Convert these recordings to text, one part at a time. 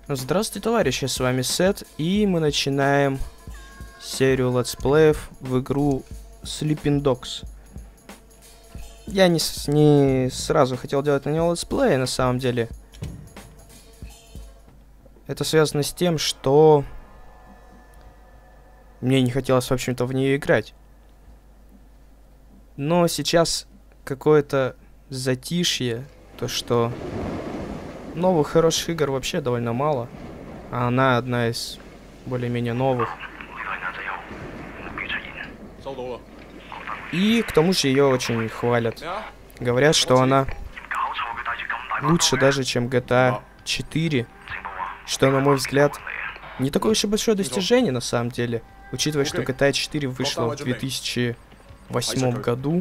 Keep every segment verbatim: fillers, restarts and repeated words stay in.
Здравствуйте, товарищи, с вами Сет, и мы начинаем серию летсплеев в игру Sleeping Dogs. Я не, с не сразу хотел делать на него летсплей, на самом деле. Это связано с тем, что мне не хотелось, в общем-то, в нее играть. Но сейчас какое-то затишье, то что новых хороших игр вообще довольно мало, а она одна из более-менее новых. И к тому же ее очень хвалят. Говорят, что она лучше даже, чем джи ти эй четыре, что, на мой взгляд, не такое уж и большое достижение на самом деле, учитывая, что джи ти эй четыре вышла в две тысячи восьмом году.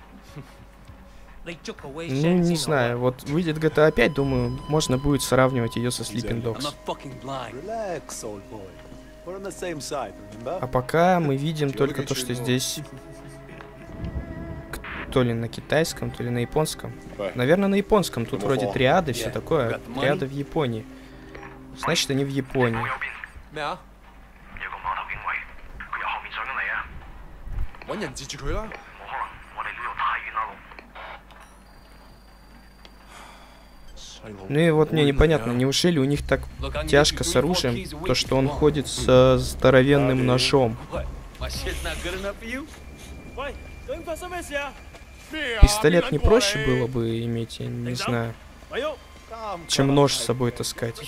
Ну, не знаю, вот выйдет джи ти эй пять, думаю, можно будет сравнивать ее со Sleeping Dogs. А пока мы видим только то, что здесь то ли на китайском, то ли на японском. Наверное, на японском. Тут вроде триады, все такое. Триады в Японии. Значит, они в Японии. Ну и вот мне непонятно, неужели у них так тяжко с оружием, то что он ходит со здоровенным ножом. Пистолет не проще было бы иметь, я не знаю, чем нож с собой таскать.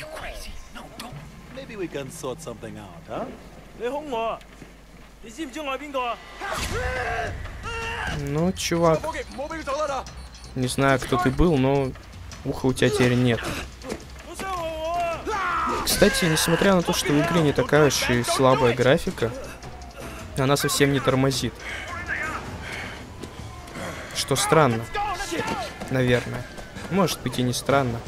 Ну, чувак, не знаю, кто ты был, но уха у тебя теперь нет. Кстати, несмотря на то, что в игре не такая уж и слабая графика, она совсем не тормозит. Что странно, наверное. Может быть и не странно.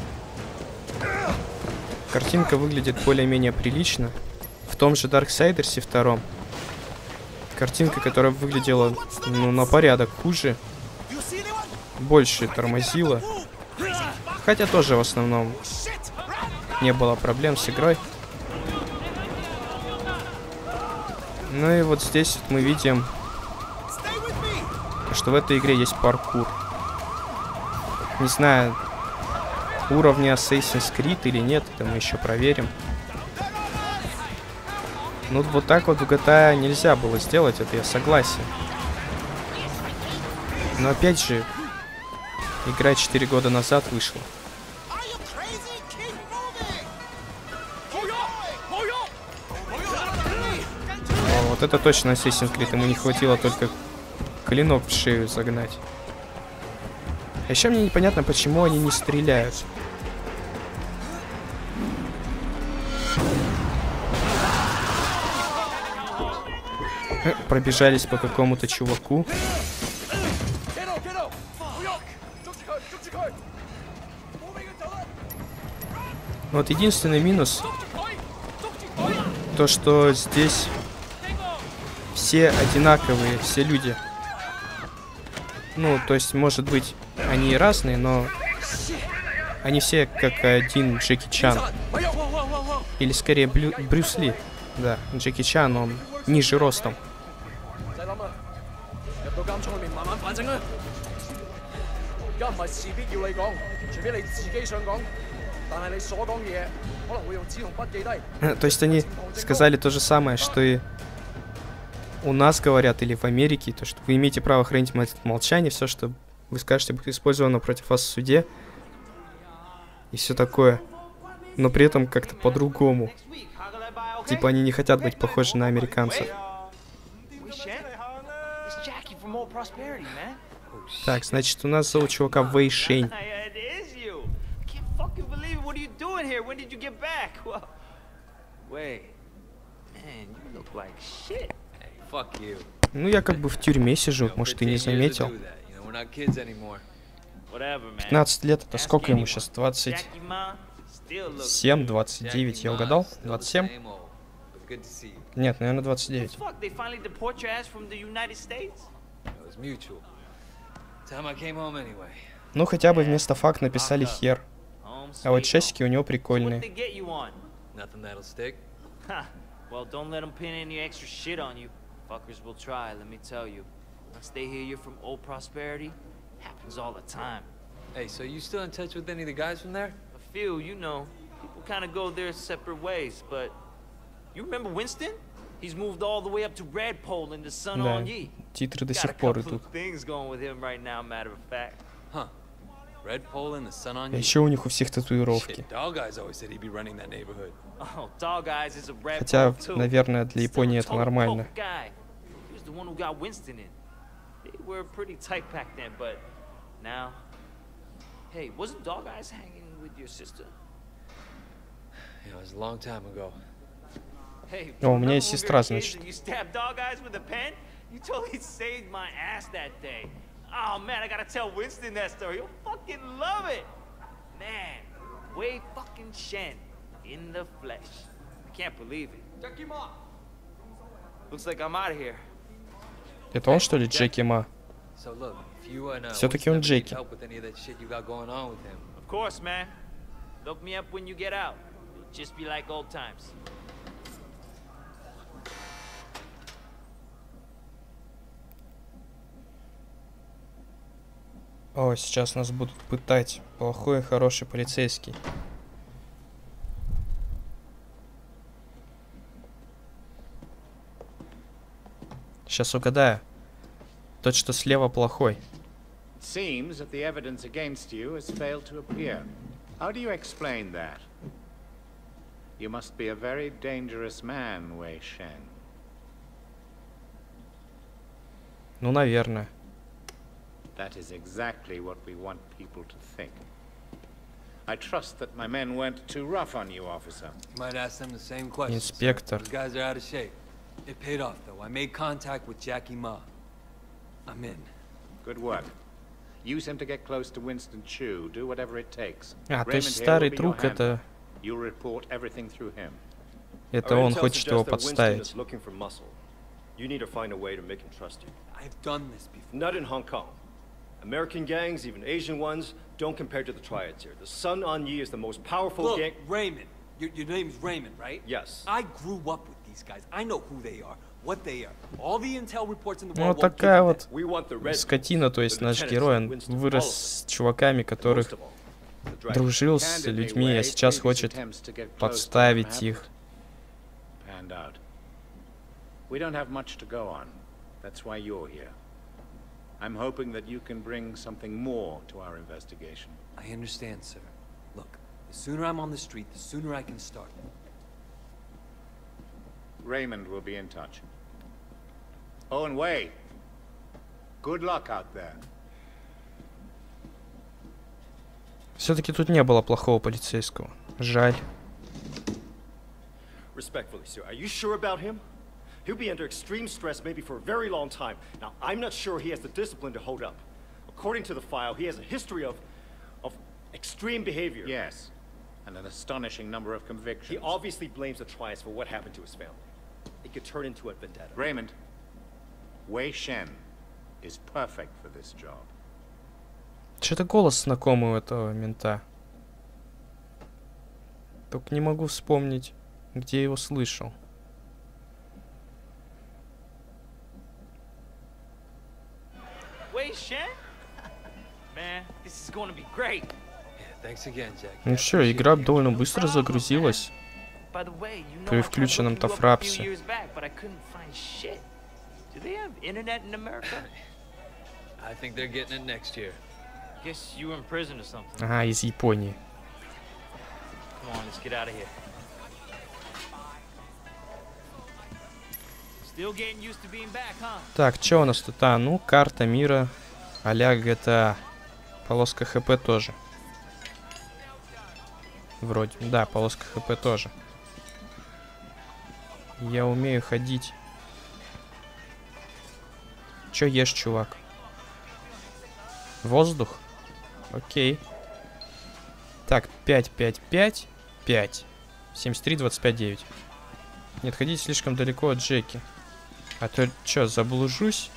Картинка выглядит более-менее прилично. В том же Darksiders втором. Картинка, которая выглядела, ну, на порядок хуже. Больше тормозила. Хотя тоже в основном не было проблем с игрой. Ну и вот здесь вот мы видим, что в этой игре есть паркур. Не знаю, уровни Assassin's Creed или нет, это мы еще проверим. Ну вот так вот в джи ти эй нельзя было сделать, это я согласен. Но опять же, игра четыре года назад вышла. О, вот это точно Assassin's Creed, ему не хватило только клинок в шею загнать. А еще мне непонятно, почему они не стреляют. Пробежались по какому-то чуваку. Вот единственный минус, то что здесь все одинаковые, все люди. Ну, то есть, может быть, они и разные, но они все как один Джеки Чан. Или скорее Блю... Брюс Ли. Да, Джеки Чан, он ниже ростом. То есть они сказали то же самое, что и у нас говорят, или в Америке, то, что вы имеете право хранить молчание, все, что вы скажете, будет использовано против вас в суде. И все такое. Но при этом как-то по-другому. Типа они не хотят быть похожи на американцев. Так, значит, у нас зовут чувака Вэй Шень. Ну, я как бы в тюрьме сижу, может, ты не заметил. пятнадцать лет, это сколько ему сейчас? двадцать семь, двадцать девять, я угадал? двадцать семь? Нет, наверное, двадцать девять. Ну, хотя бы вместо факт написали хер. А вот часики у него прикольные. Nothing that'll stick? Ha! Well, don't let them pin any extra shit on you. Fuckers will try, let me tell you. Once they hear you're from Old Prosperity, happens all the time. Hey, so you still in touch with any of the guys from there? A few, you know. People kind of go their separate ways, but... You remember Winston? He's moved all the way up to Redpole in the Sun on Yi. Титры до Got a сих пор couple идут. of things going with him right now, matter of fact. Huh. Redpole and the Sun on А Yi. еще у них у всех татуировки. Shit, Dog Eyes always said he'd be running that neighborhood. Oh, Dog Eyes is a Redpole Хотя, too. наверное, для Still Японии a это total нормально. poke guy. He was the one who got Winston in. They were pretty tight back then, but now... Hey, wasn't Dog Eyes hanging with your sister? You know, it was a long time ago. Hey, О, у меня remember есть when we сестра, were kids значит. and you stabbed Dog Eyes with a pen? You totally saved my ass that day. Oh man, I gotta tell Winston that story. He'll fucking love it. Man, Wei fucking Shen in the flesh. I can't believe it. Looks like I'm out of here. Это он, что ли, Джеки Ма? So look, if you and uh, Всё-таки он Winston need Джеки. help with any of that shit you got going on with him. Of course, man. Look me up when you get out. It'll just be like old times. О, сейчас нас будут пытать. Плохой и хороший полицейский. Сейчас угадаю. Тот, что слева, плохой. Seems that the evidence against you has failed to appear. How do you explain that? You must be a very dangerous man, Wei Shen. Ну, наверное. That is exactly what we want people to think. I trust that my men weren't too rough on you, officer. You might ask them the same question. Инспектор. Those guys are out of shape. It paid off, though. I made contact with Jackie Ma. I'm in. Good work. Use him to get close to Winston Chu. Do whatever it takes. А, то Raymond есть here will старый be your друг handler. это... You'll report everything through him. Это он хочет его подставить. You need to find a way to make him trust you. I've done this before. Not in Hong Kong. American gangs, even Asian ones, don't compare to the triads here. The Sun On Yi is the most powerful Look, gang. Raymond. Your, your name's Raymond, right? Yes. I grew up with these guys. I know who they are, what they are. All the intel reports in the Ну, world. вот такая вот We want the red скотина, то есть the наш lieutenants, герой, он Winston, all вырос of с them. чуваками, которых Most of all, the Dragon. дружил с Candidly, людьми, а Wei, сейчас previous хочет attempts to get close to him подставить их. haven't panned out. We don't have much to go on. That's why you're here. I'm hoping that you can bring something more to our investigation. I understand, sir. Look, the sooner I'm on the street, the sooner I can start. Raymond will be in touch. Oh, and Wei, good luck out there. Все-таки тут не было плохого полицейского. Жаль. Respectfully, sir, are you sure about him? He'll be under extreme stress maybe for a very long time. Now, I'm not sure he has the discipline to hold up. According to the file, he has a history of... of extreme behavior. Yes, and an astonishing number of convictions. He obviously blames the triads for what happened to his family. It could turn into a vendetta. Raymond, Wei Shen is perfect for this job. Что-то голос знакомый у этого мента. Только не могу вспомнить, где я его слышал. Wei Shen? Man, this is gonna be great. Yeah, thanks again, Jack. Ну все, игра довольно быстро загрузилась. By the way, you know При I tried включенном-то looking you up a few фрапсе. years back, but I couldn't find shit. Do they have internet in America? I think they're getting it next year. Guess you were in prison or something. Ага, из Японии. Come on, let's get out of here. Still getting used to being back, huh? Так, что у нас тут? А, ну, карта мира а-ля джи ти эй. Полоска ХП тоже. Вроде. Да, полоска ХП тоже. Я умею ходить. Чё ешь, чувак? Воздух? Окей. Так, пять, пять, пять, пять. семьдесят три, двадцать пять, девять. Не отходите слишком далеко от Джеки. А то чё, заблужусь?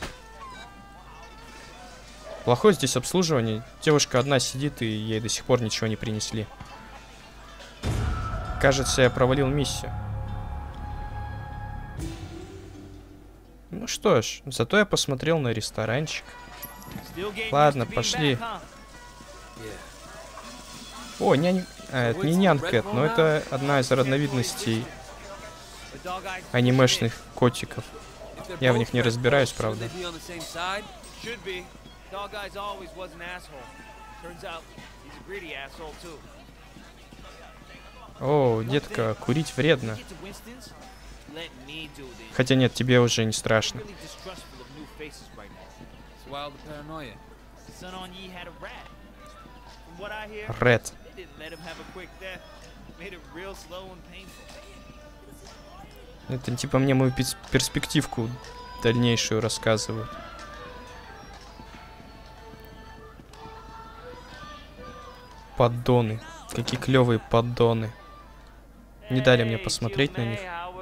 Плохое здесь обслуживание. Девушка одна сидит, и ей до сих пор ничего не принесли. Кажется, я провалил миссию. Ну что ж, зато я посмотрел на ресторанчик. Ладно, пошли. О, нянь... а, это не Нянь Кэт, но это одна из разновидностей анимешных котиков. Я в них не разбираюсь, правда. О, детка, курить вредно. Хотя нет, тебе уже не страшно. Ред. Это типа мне мою перспективку дальнейшую рассказывают. Поддоны. Какие клевые поддоны. Не дали мне посмотреть на них.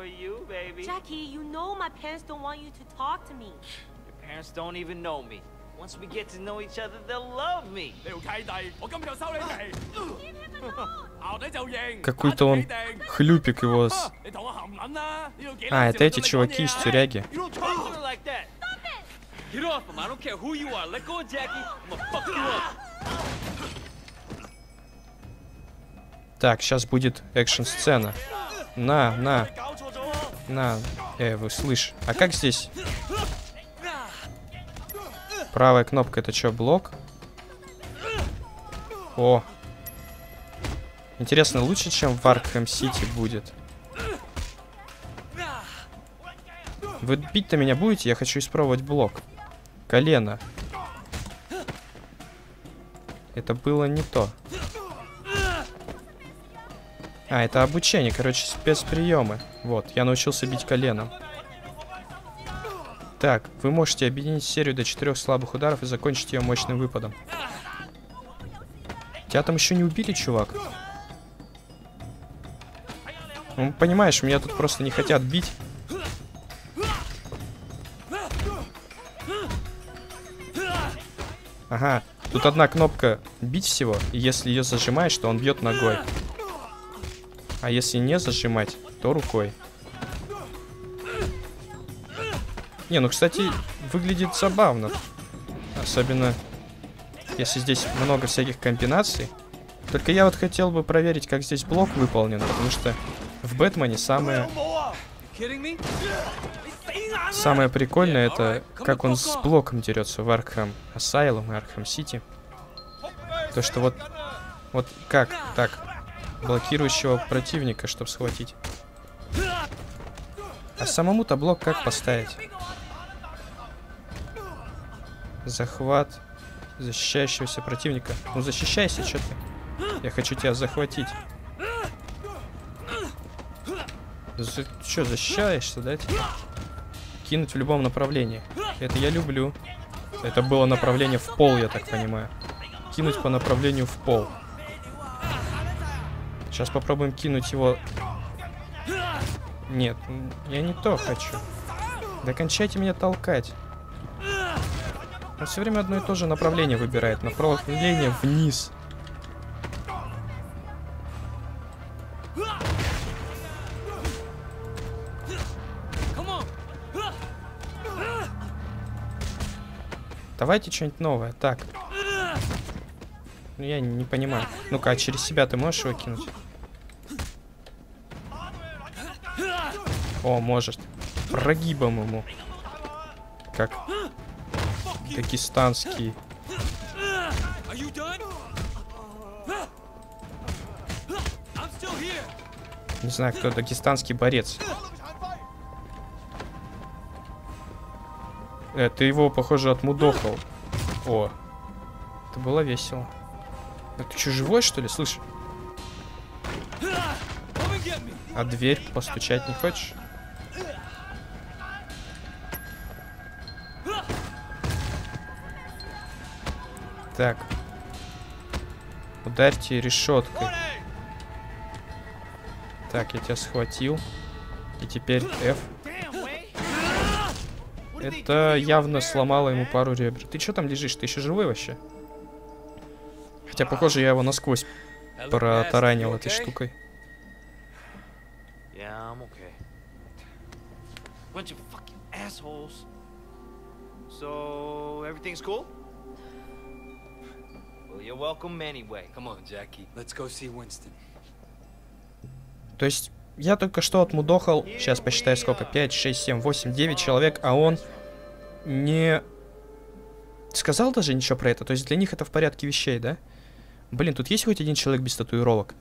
Какой-то он хлюпик его с... А, это эти чуваки из тюряги. Так, сейчас будет экшн-сцена. На, на. На. Э, вы слышь. А как здесь? Правая кнопка, это что, блок? О. Интересно, лучше, чем в Arkham City будет. Вы бить-то меня будете? Я хочу испробовать блок. Колено. Это было не то. А, это обучение, короче, спецприемы. Вот, я научился бить коленом. Так, вы можете объединить серию до четырех слабых ударов и закончить ее мощным выпадом. Тебя там еще не убили, чувак? Ну, понимаешь, меня тут просто не хотят бить. Ага, тут одна кнопка бить всего, и если ее зажимаешь, то он бьет ногой. А если не зажимать, то рукой. Не, ну, кстати, выглядит забавно. Особенно, если здесь много всяких комбинаций. Только я вот хотел бы проверить, как здесь блок выполнен, потому что в Бэтмене самое... Самое прикольное, это как он с блоком дерется в Arkham Asylum и Arkham City. То, что вот... Вот как? Так. Блокирующего противника, чтобы схватить. А самому-то блок как поставить? Захват защищающегося противника. Ну защищайся, что ты? Я хочу тебя захватить. За... Что, защищаешься, да? Кинуть в любом направлении. Это я люблю. Это было направление в пол, я так понимаю. Кинуть по направлению в пол. Сейчас попробуем кинуть его. Нет, я не то хочу. Да кончайте меня толкать. Он все время одно и то же направление выбирает. Направление вниз. Давайте что-нибудь новое. Так. Ну, я не, не понимаю. Ну-ка, а через себя ты можешь его кинуть? О, может. Прогибом ему. Как дагестанский. Не знаю, кто дагестанский борец. Э, ты его, похоже, отмудохал. О. Это было весело. А ты что, живой, что ли? Слышь? А дверь постучать не хочешь? Так. Ударьте решеткой. Так, я тебя схватил. И теперь F. Это явно сломало ему пару ребер. Ты что там лежишь? Ты еще живой вообще? Хотя, похоже, я его насквозь протаранил этой штукой. Bunch of fucking assholes. So, everything's cool? Well, you're welcome anyway. Come on, Jackie. Let's go see Winston. То есть я только что отмудохал, сейчас посчитаю сколько, пять, шесть, семь, восемь, девять человек, а он не сказал даже ничего про это. То есть для них это в порядке вещей, да? Блин, тут есть хоть один человек без татуировок?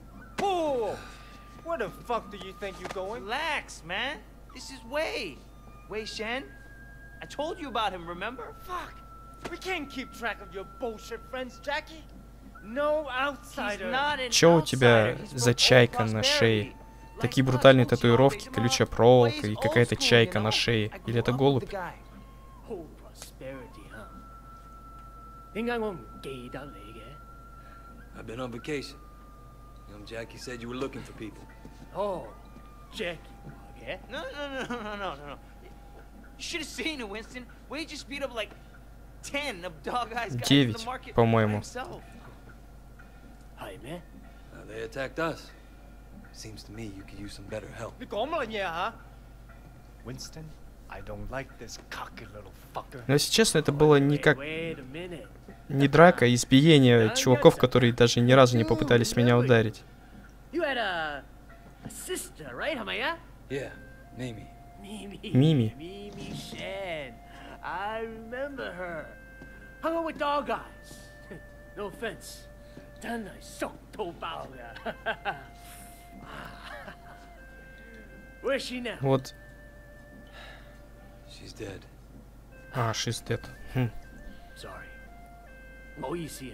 Relax, man. This is Wei. Wei Shen. I told you about him, remember? Fuck. We can't keep track of your bullshit friends, Jackie. No outsider. Чё у тебя за чайка на шее? Такие брутальные татуировки, колючая проволока и какая-то чайка на шее. Или это голубь? I've been on vacation. Young Jackie said you were looking for people. Oh, Jackie. Yeah? No, no, no, no, no, no, no. You should have seen it, Winston. Wade just beat up like ten of Dog Eye's guys in the market by himself. Hi, man. Uh, they attacked us. Seems to me you could use some better help. Winston, I don't like this cocky little fucker. Но если честно, это было не как не драка, а избиение чуваков, которые даже ни разу не попытались меня ударить. You had a, a sister, right, Hamaya? Yeah, Mimi. Mimi. Mimi. Mimi Shen. I remember her. Hung out with Dog Eyes. No offense. Done I so to Where's she now? Вот. She's dead. А, she's dead. Хм. Sorry. Oh, easier.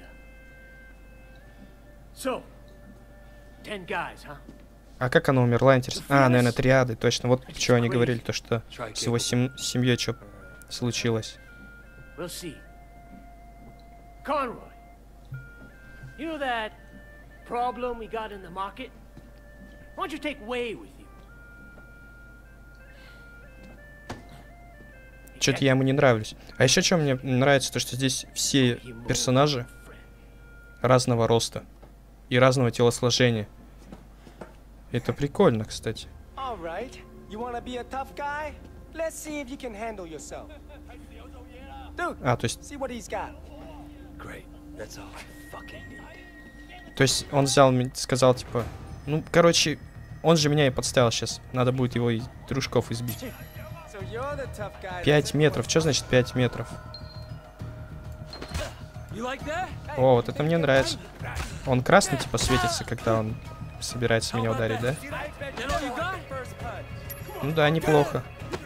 So, ten guys, huh? А как она умерла, интересно? А, наверное, триады, точно. Вот что они говорили, то что с его сем семьей что случилось. We'll see. Conroy, you know that problem we got in the market? Why don't you take Wei with you? Что-то я ему не нравлюсь. А еще что мне нравится, то что здесь все персонажи разного роста и разного телосложения. Это прикольно, кстати. А, то есть... То есть он взял, сказал, типа... Ну, короче, он же меня и подставил сейчас. Надо будет его и дружков избить. Пять метров. Что значит пять метров? О, вот это мне нравится. Он красный, типа, светится, когда он собирается меня ударить, да? Ну да, неплохо.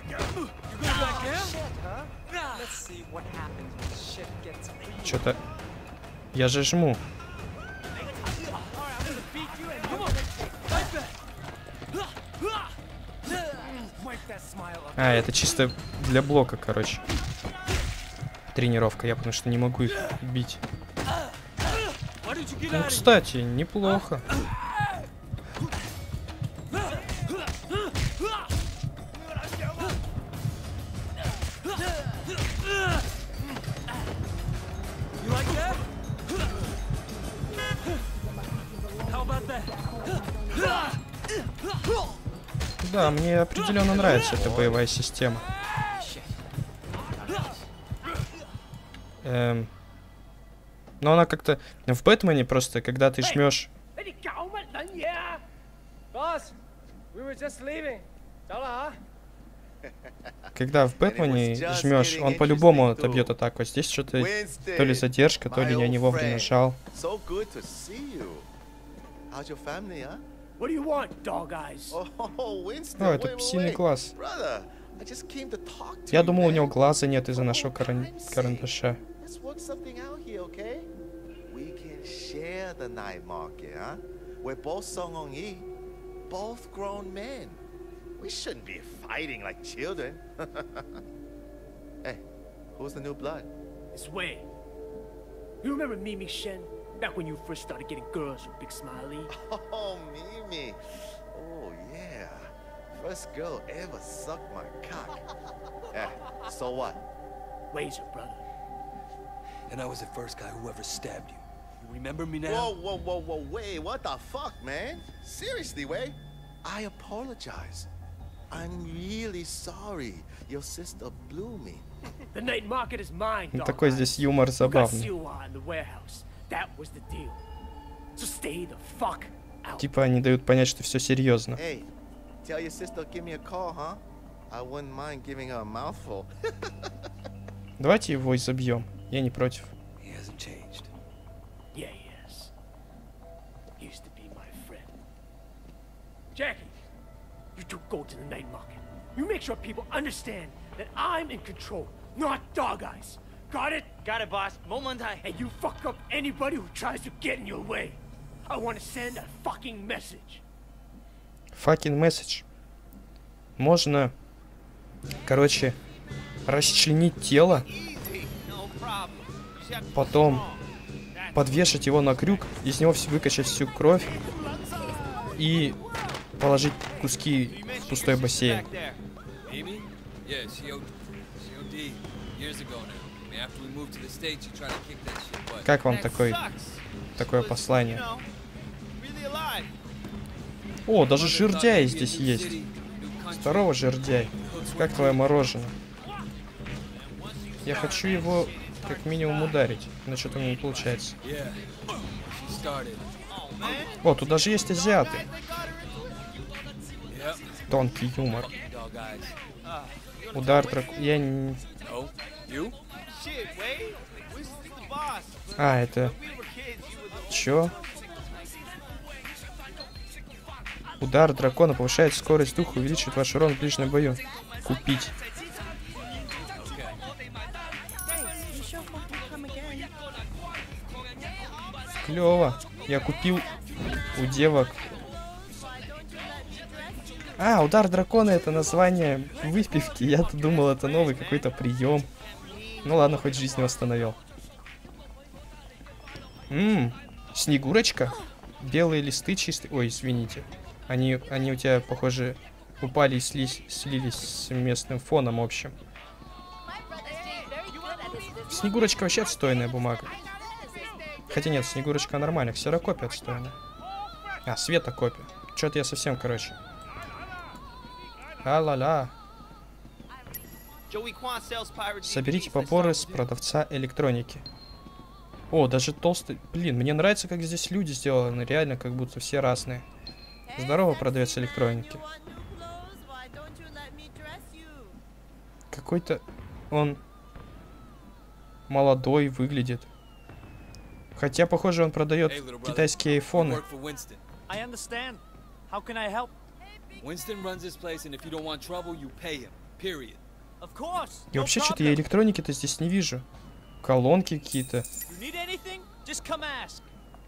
Что-то... Я же жму. А, это чисто для блока, короче. Тренировка, я потому что не могу их бить. Ну, кстати, неплохо. Да, мне определенно нравится эта боевая система. Эм. Но она как-то... В Бэтмене просто, когда ты жмешь... Когда в Бэтмене жмешь, он по-любому отобьет атаку. Здесь что-то то ли задержка, то ли я не вовремя нажал. What do you want, Dog Eyes? О, это псиный глаз. Я думал, у него глаза нет из-за нашего каран... карандаша. It's Wei. You remember Mimi Shen? Back when you first started getting girls from Big Smiley? Oh, Mimi. Oh, yeah. First girl ever sucked my cock. Yeah, so what? Wei's your brother. And I was the first guy who ever stabbed you. You remember me now? Whoa, whoa, whoa, whoa, Wei, what the fuck, man? Seriously, Wei? I apologize. I'm really sorry. Your sister blew me. The night market is mine, Ну, dog такой eyes. здесь юмор You got забавный. Siwa in the warehouse. That was the deal. So stay the fuck out. Типа они дают понять, что все серьезно. Hey, tell your sister give me a call, huh? I wouldn't mind giving her a mouthful. Давайте его изобьем. Я не против. He hasn't changed. Yeah, yes. Used to be my friend. Jackie, you two go to the night market. You make sure people understand that I'm in control, not Dog Eyes. Got it? Got it, boss. Momentai. And you fuck up anybody who tries to get in your way. I want to send a fucking message. Fucking message. Можно, короче, расчленить тело, потом подвешать его на крюк, из него выкачать всю кровь и положить куски в пустой бассейн. Amy? Yeah, she O D years ago now. I mean, after we moved to the States, she tried to kick that shit butt. Как вам такой, такое послание? О, даже жердяй здесь есть. Здорово, жердяй. Как твое мороженое? Я хочу его как минимум ударить, но что-то у меня не получается. Yeah. She started. О, тут даже есть азиаты. Yep. Тонкий юмор. Dog eyes. Удар драк... Я не... Oh, you? Shit, Wade. Winston's the boss. А, это... We were kids. You were the Чё? Удар дракона повышает скорость духа, увеличивает ваш урон в ближнем бою. Купить. Клево. Я купил у девок. А, удар дракона — это название выпивки. Я-то думал, это новый какой-то прием. Ну ладно, хоть жизнь восстановил. Ммм, Снегурочка. Белые листы чистые. Ой, извините. Они, они у тебя, похоже, упали и слились, слились с местным фоном общим. Снегурочка вообще отстойная бумага. Хотя нет, Снегурочка нормальная. Ксерокопия отстойная. А, светокопия. Чё-то я совсем, короче. А-ла-ла. Joey Quan sells pirate Соберите поборы с продавца электроники. О, даже толстый... Блин, мне нравится, как здесь люди сделаны. Реально, как будто все разные. Здорово, продавец электроники. Какой-то он молодой выглядит. Хотя, похоже, он продает Hey, little brother. китайские I айфоны. work for Winston. I understand. How can I help? Winston runs this place, and if you don't want trouble, you pay him. Period. Of course. И вообще, что-то я электроники-то здесь не вижу. Колонки какие-то. You need anything? Just come ask.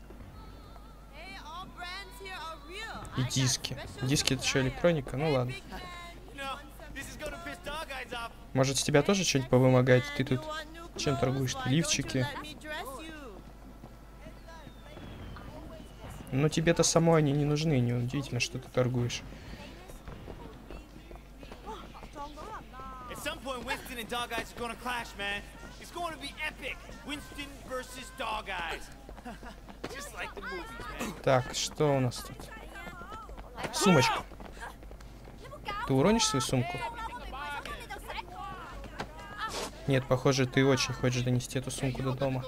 И диски. Диски — это что, электроника? Ну ладно. You know, this is gonna piss Dog Eyes off. Может, с тебя тоже что-нибудь повымогать? Ты тут чем торгуешь? Ты лифчики. Но тебе-то самой они не нужны. Неудивительно, что ты торгуешь. At some point, Winston and Dog Eyes are gonna clash, man. It's going to be epic. Winston versus Dog Eyes. Just like the movies, man. Так, что у нас тут? Сумочка. Ты уронишь свою сумку? Нет, похоже, ты очень хочешь донести эту сумку до дома.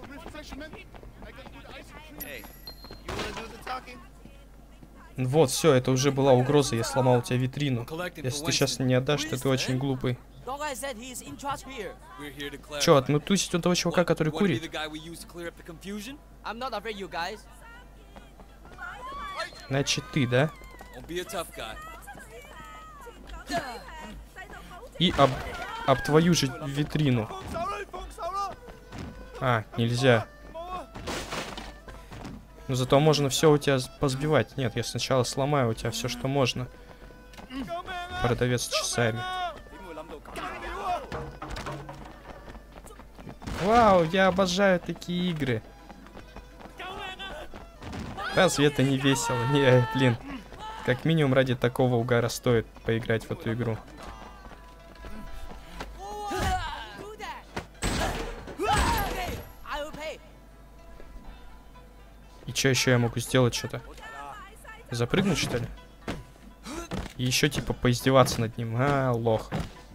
Вот, все, это уже была угроза, я сломал у тебя витрину. Если ты сейчас не отдашь, то ты очень глупый. Dog Eyes said he is in charge here. We're here to clarify. Че, отмутусить у того чувака, который Want to be курит? the guy we used to clear up the confusion? I'm not afraid, you guys. Значит, ты, да? Don't be a tough guy. И об, об твою же витрину. А, нельзя. Но зато можно все у тебя позбивать. Нет, я сначала сломаю у тебя все, что можно. Продавец с часами. Вау, я обожаю такие игры. Разве это не весело? Не, блин. Как минимум ради такого угара стоит поиграть в эту игру. И что еще я могу сделать что-то? Запрыгнуть, что ли? И еще типа поиздеваться над ним. А, лох.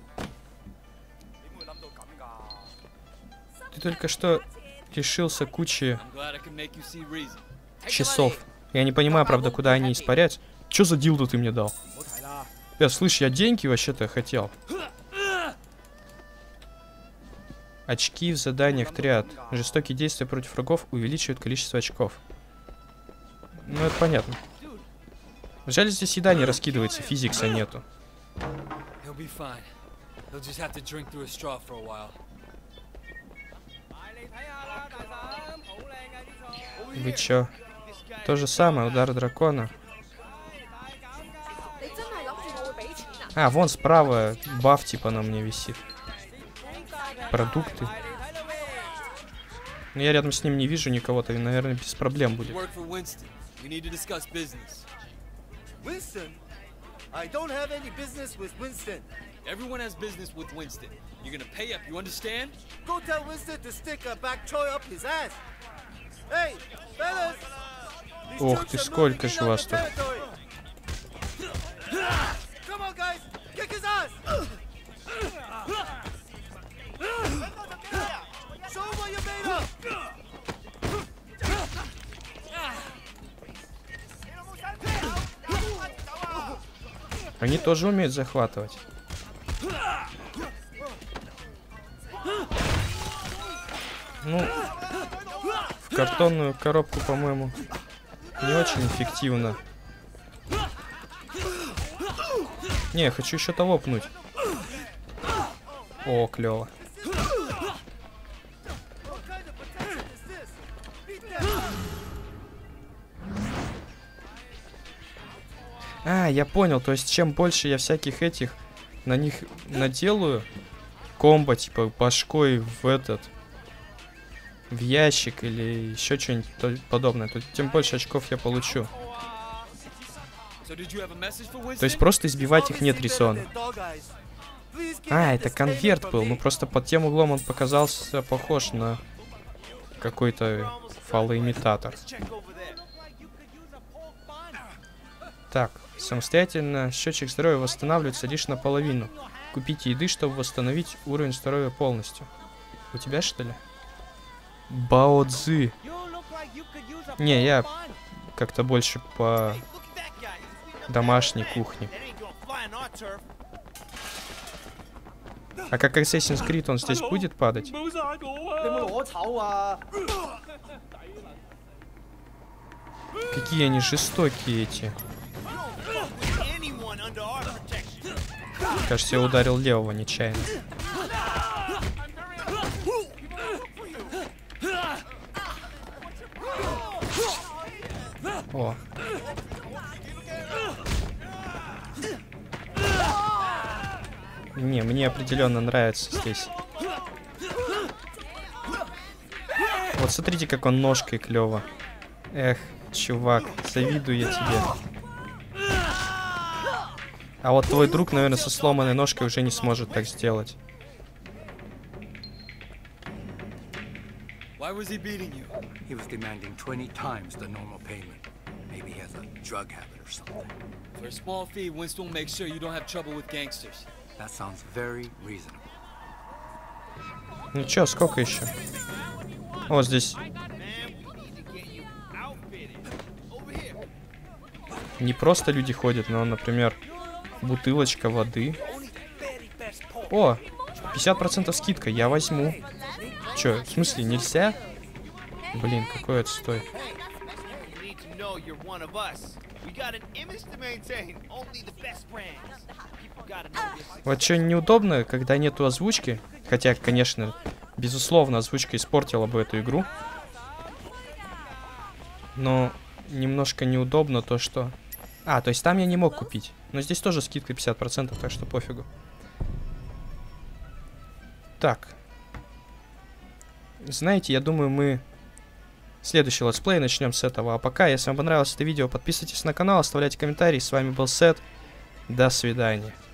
Ты только что лишился кучи часов. Я не понимаю, правда, куда они испарять. Чё за дилду ты мне дал? Я, слышь, я деньги вообще-то хотел. Очки в заданиях триад. Жестокие действия против врагов увеличивают количество очков. Ну, это понятно. Жаль, здесь еда не раскидывается, физикса нету. Вы чё? То же самое, удар дракона. А, вон справа баф типа на мне висит. Продукты. Но я рядом с ним не вижу никого-то, и, наверное, без проблем будет. Winston? I don't have any business with Winston. Everyone has business with Winston. You're gonna pay up, you understand? Go tell Winston to stick a back toy up his ass. Hey, fellas! Ох ты, сколько же вас тут. Come on, guys! Kick his ass! Show him what you're made of! Они тоже умеют захватывать. Ну, в картонную коробку, по-моему, не очень эффективно. Не, я хочу еще того пнуть. О, клево. А, я понял, то есть чем больше я всяких этих на них наделаю, комбо, типа башкой в этот, в ящик или еще что-нибудь подобное, то тем больше очков я получу. То есть просто избивать их нет резона. А, это конверт был, ну просто под тем углом он показался похож на какой-то фалоимитатор. Так, самостоятельно счетчик здоровья восстанавливается лишь наполовину. Купите еды, чтобы восстановить уровень здоровья полностью. У тебя, что ли? Бао Цзы. Не, я как-то больше по домашней кухне. А как Assassin's Creed он здесь будет падать? Какие они жестокие эти. Кажется, я ударил левого нечаянно. О. Не, мне определенно нравится здесь. Вот смотрите, как он ножкой клево. Эх, чувак, завидую я тебе. А вот твой друг, наверное, со сломанной ножкой уже не сможет так сделать. Why was he beating you? He was demanding twenty times the normal payment. Maybe he has a drug habit or something. For a small fee, Winston will make sure you don't have trouble with gangsters. That sounds very reasonable. Ну чё, сколько еще? О, здесь. Не просто люди ходят, но, например, бутылочка воды. О, пятьдесят процентов скидка, я возьму. Чё, в смысле, нельзя? Блин, какой отстой. Вот что неудобно, когда нету озвучки. Хотя, конечно, безусловно, озвучка испортила бы эту игру. Но немножко неудобно то, что... А, то есть там я не мог купить. Но здесь тоже скидка пятьдесят процентов, так что пофигу. Так. Знаете, я думаю, мы следующий летсплей начнем с этого. А пока, если вам понравилось это видео, подписывайтесь на канал, оставляйте комментарии. С вами был Сет. До свидания.